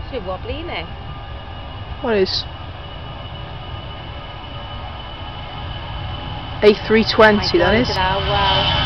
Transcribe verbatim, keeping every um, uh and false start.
It's a bit wobbly, isn't it? What is? A three twenty, that is. Oh, wow.